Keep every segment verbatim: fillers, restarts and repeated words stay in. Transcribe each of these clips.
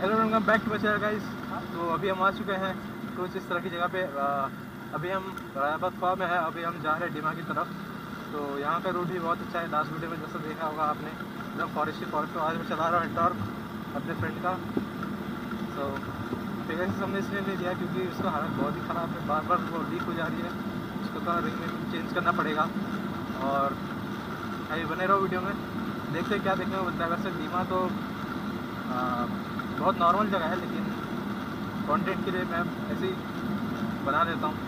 Hello welcome back to my channel guys. तो अभी हम आ चुके हैं कुछ इस तरह की जगह पे। अभी हम रायाबाद ख्वाब में है। अभी हम जा रहे हैं डिमा की तरफ। तो यहाँ का रूट भी बहुत अच्छा है। लास्ट वीडियो में जैसा देखा होगा आपने, एकदम फॉरेस्ट फॉरेस्ट। तो आज मैं चला रहा हूँ एंटॉर्क अपने फ्रेंड का। तो पेगासस हमने इसलिए नहीं लिया क्योंकि उसका हालत बहुत ही ख़राब है, बार बार वो लीक हो जा रही है। उसको थोड़ा रिंग में चेंज करना पड़ेगा। और अभी बने रहो वीडियो में, देखते क्या देखने को मिलता है। वैसे डिमा तो आ, बहुत नॉर्मल जगह है, लेकिन कंटेंट के लिए मैं ऐसे ही बना लेता हूँ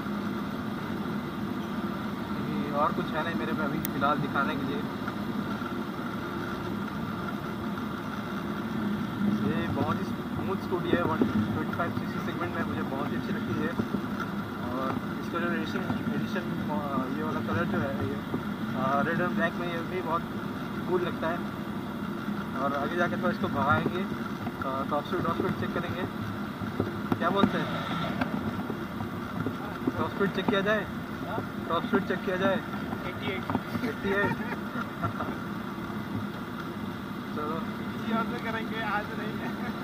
क्योंकि और कुछ है नहीं मेरे पे अभी फ़िलहाल दिखाने के लिए। ये बहुत ही स्मूथ स्कूटी है, one twenty five C C segment में, मुझे बहुत ही अच्छी लगती है। और इसका जो एडिशन एडिशन ये वाला कलर जो है, ये रेड एंड ब्लैक में, ये भी बहुत कूल लगता है। और आगे जाके तो इसको भगाएंगे, top speed top speed check करेंगे। क्या बोलते हैं, टॉप स्पीड चेक किया जाए? टॉप स्पीड चेक किया जाए? अट्ठासी चलो से करेंगे, आज नहीं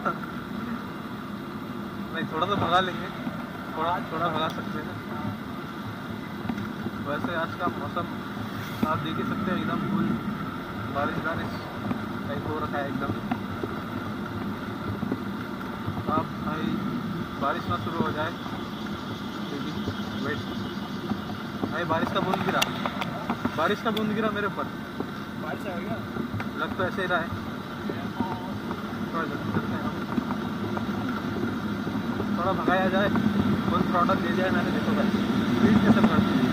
नहीं थोड़ा तो भगा लेंगे, थोड़ा थोड़ा भगा सकते हैं। वैसे आज का मौसम आप देख ही सकते हैं, एकदम फुल बारिश बारिश टाइप हो रखा है एकदम। अब भाई बारिश ना शुरू हो जाए, वेट भाई, बारिश का बूंद गिरा, बारिश का बूंद गिरा मेरे ऊपर। बारिश आएगा लग तो ऐसे ही रहा है। थोड़ा जल्दी करते हैं हम, थोड़ा भगाया जाए, फुल प्रोडक्ट दे जाए। मैंने देखो भाई स्पीड कैसे बढ़ती है।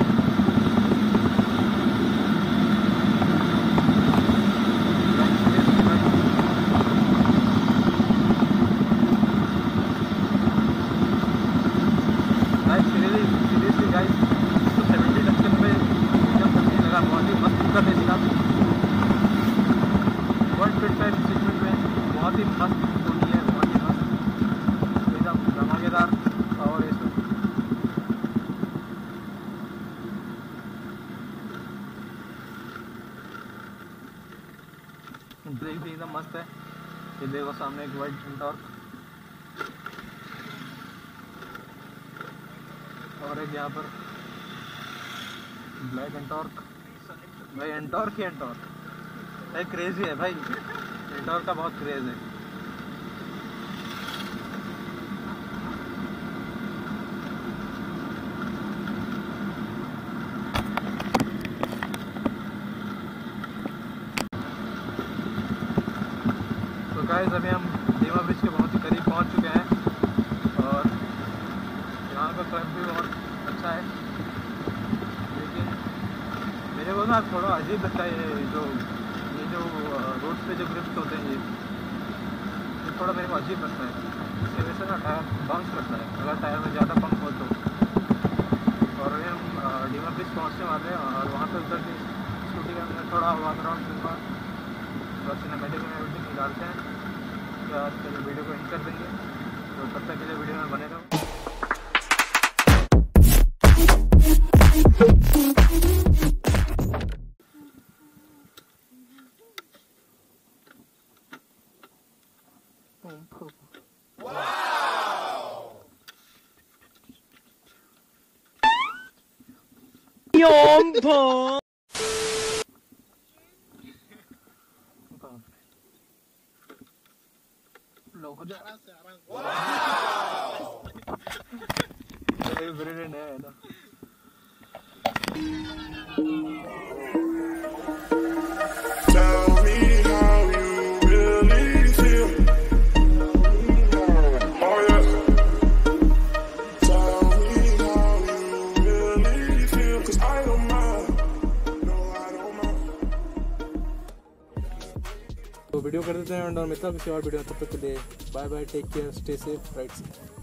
बहुत ही मस्त स्कूटी है, बहुत ही मस्त, एकदम धमाकेदार। और इसमें ब्रेक भी एकदम मस्त है। ये देखो सामने एक वाइट एंटॉर्क और एक यहाँ पर ब्लैक एंटॉर्क। भाई एंटॉर्क ही एंटॉर्क भाई, क्रेजी है भाई, एंटॉर्क का बहुत क्रेज है। तो गाइस अभी हम डिमा ब्रिज के बहुत ही करीब पहुंच चुके हैं और यहाँ का क्लब भी बहुत अच्छा है। लेकिन मेरे को ना थोड़ा अजीब लगता है, ये जो ये जो रोड्स पे जो ग्रिप्स होते हैं, ये ये थोड़ा मेरे को अजीब लगता है। इसकी वजह से ना टायर बम्स करता है, अगर टायर में ज़्यादा पंप हो तो। और अभी हम डिमा ब्रिज पहुँचने वाले हैं और वहाँ पे उतर के स्कूटी का मैं थोड़ा वॉक अराउंड दूँगा, बस सिनेमैटिक में एडिटिंग निकालते हैं। तो आज के वीडियो को एंड कर देंगे, तो तब तक के लिए वीडियो में बने रहो। Yompo. Loco ya. Wow. Brilliant है ना। तो वीडियो कर देते हैं और मिलता है किसी और वीडियो में। तब तक के लिए bye bye, take care, stay safe, ride safe.